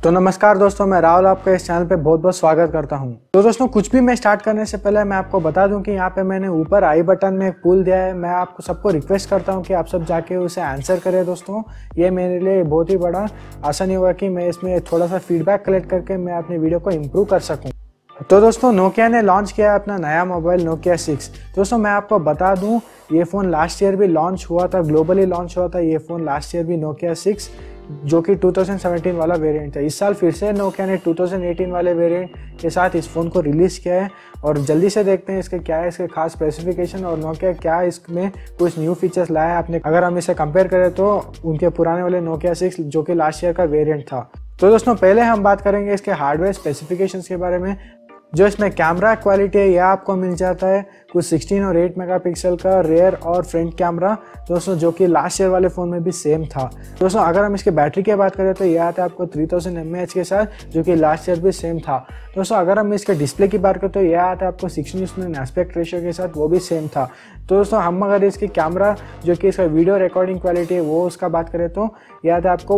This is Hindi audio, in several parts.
तो नमस्कार दोस्तों, मैं राहुल आपका इस चैनल पे बहुत बहुत स्वागत करता हूं। तो दोस्तों, कुछ भी मैं स्टार्ट करने से पहले मैं आपको बता दूं कि यहाँ पे मैंने ऊपर आई बटन में एक पुल दिया है। मैं आपको सबको रिक्वेस्ट करता हूं कि आप सब जाके उसे आंसर करें। दोस्तों, ये मेरे लिए बहुत ही बड़ा आसानी होगा कि मैं इसमें थोड़ा सा फीडबैक कलेक्ट करके मैं अपनी वीडियो को इम्प्रूव कर सकूँ। तो दोस्तों, नोकिया ने लॉन्च किया है अपना नया मोबाइल नोकिया 6। दोस्तों, मैं आपको बता दूं, ये फ़ोन लास्ट ईयर भी लॉन्च हुआ था, ग्लोबली लॉन्च हुआ था ये फ़ोन लास्ट ईयर भी, नोकिया 6, जो कि 2017 वाला वेरिएंट था। इस साल फिर से नोकिया ने 2018 वाले वेरिएंट के साथ इस फ़ोन को रिलीज़ किया है और जल्दी से देखते हैं इसके क्या है, इसके खास स्पेसिफिकेशन और नोकिया क्या इसमें कुछ न्यू फीचर्स लाया है आपने। अगर हम इसे कंपेयर करें तो उनके पुराने वाले नोकिया 6 जो कि लास्ट ईयर का वेरिएंट था। तो दोस्तों, पहले हम बात करेंगे इसके हार्डवेयर स्पेसिफिकेशंस के बारे में। जो इसमें कैमरा क्वालिटी है यह आपको मिल जाता है कुछ 16 और 8 मेगापिक्सल का रेयर और फ्रंट कैमरा, दोस्तों, जो कि लास्ट ईयर वाले फ़ोन में भी सेम था। दोस्तों, अगर हम इसके बैटरी की बात करें तो यह आता है आपको 3000 mAh के साथ, जो कि लास्ट ईयर भी सेम था। दोस्तों, अगर हम इसके डिस्प्ले की बात करें तो यह आता है आपको 16:9 एस्पेक्ट रेशियो के साथ, वो भी सेम था। तो दोस्तों, हम अगर इसकी कैमरा जो कि इसका वीडियो रिकॉर्डिंग क्वालिटी है वो उसका बात करें तो यह आता है आपको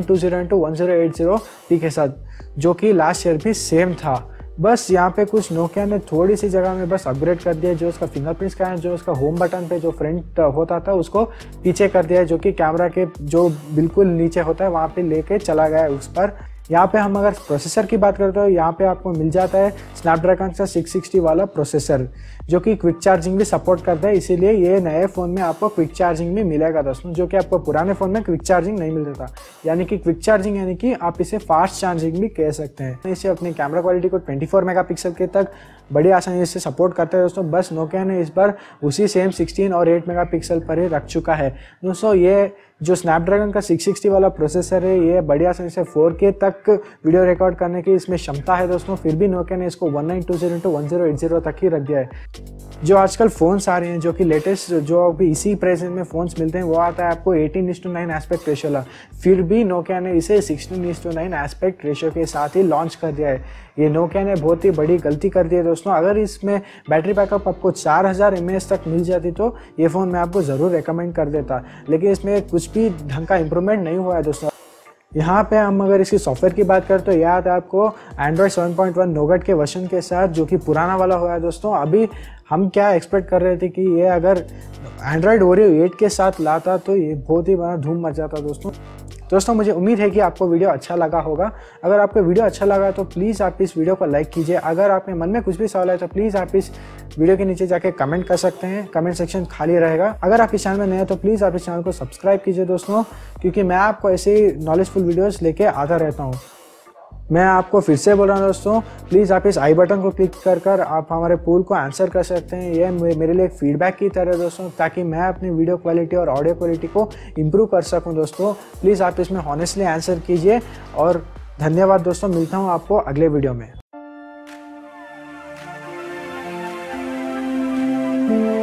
1920x1080p के साथ, जो कि लास्ट ईयर भी सेम था। बस यहाँ पे कुछ नोकिया ने थोड़ी सी जगह में बस अपग्रेड कर दिया, जो उसका फिंगरप्रिंट स्कैनर जो उसका होम बटन पे जो फ्रंट होता था उसको पीछे कर दिया है, जो कि कैमरा के जो बिल्कुल नीचे होता है वहाँ पे लेके चला गया है उस पर। यहाँ पे हम अगर प्रोसेसर की बात करते हो, यहाँ पे आपको मिल जाता है स्नैपड्रैगन का 660 वाला प्रोसेसर, जो कि क्विक चार्जिंग भी सपोर्ट करता है। इसीलिए ये नए फ़ोन में आपको क्विक चार्जिंग भी मिलेगा दोस्तों, जो कि आपको पुराने फ़ोन में क्विक चार्जिंग नहीं मिलता था। यानी कि क्विक चार्जिंग यानी कि आप इसे फास्ट चार्जिंग भी कह सकते हैं। इसे अपनी कैमरा क्वालिटी को 24 मेगापिक्सल के तक बड़ी आसानी से सपोर्ट करता है दोस्तों। बस नोकिया ने इस बार उसी सेम 16 और 8 मेगापिक्सल पर ही रख चुका है दोस्तों। ये जो स्नैपड्रैगन का 660 वाला प्रोसेसर है ये बड़ी आसानी से 4K तक वीडियो रिकॉर्ड करने की इसमें क्षमता है दोस्तों। फिर भी नोकिया ने इसको 1920x1080 तक ही रख दिया है। जो आजकल फ़ोन्स आ रहे हैं, जो कि लेटेस्ट जो अभी इसी प्राइस में फ़ोन्स मिलते हैं, वो आता है आपको 18:9 एस्पेक्ट रेशियो वाला। फिर भी नोकिया ने इसे 16:9 एस्पेक्ट रेशियो के साथ ही लॉन्च कर दिया है। ये नोकिया ने बहुत ही बड़ी गलती कर दी है दोस्तों। अगर इसमें बैटरी बैकअप आपको 4000 mAh तक मिल जाती तो ये फ़ोन मैं आपको ज़रूर रिकमेंड कर देता, लेकिन इसमें कुछ भी ढंग का इम्प्रूवमेंट नहीं हुआ है दोस्तों। यहाँ पे हम अगर इसकी सॉफ्टवेयर की बात करें तो यह आता है आपको एंड्रॉयड 7.1 नोगट के वर्जन के साथ, जो कि पुराना वाला हुआ है दोस्तों। अभी हम क्या एक्सपेक्ट कर रहे थे कि ये अगर एंड्रॉयड ओरियो 8 के साथ लाता तो ये बहुत ही बड़ा धूम मच जाता दोस्तों। मुझे उम्मीद है कि आपको वीडियो अच्छा लगा होगा। अगर आपको वीडियो अच्छा लगा तो प्लीज़ आप इस वीडियो को लाइक कीजिए। अगर आपके मन में कुछ भी सवाल है तो प्लीज़ आप इस वीडियो के नीचे जाके कमेंट कर सकते हैं, कमेंट सेक्शन खाली रहेगा। अगर आप इस चैनल में नए हैं तो प्लीज़ आप इस चैनल को सब्सक्राइब कीजिए दोस्तों, क्योंकि मैं आपको ऐसे ही नॉलेजफुल वीडियोज़ लेके आता रहता हूँ। मैं आपको फिर से बोल रहा हूँ दोस्तों, प्लीज़ आप इस आई बटन को क्लिक कर आप हमारे पोल को आंसर कर सकते हैं। ये मेरे लिए एक फीडबैक की तरह है दोस्तों, ताकि मैं अपनी वीडियो क्वालिटी और ऑडियो क्वालिटी को इम्प्रूव कर सकूँ दोस्तों। प्लीज़ आप इसमें हॉनेस्टली आंसर कीजिए और धन्यवाद दोस्तों। मिलता हूँ आपको अगले वीडियो में।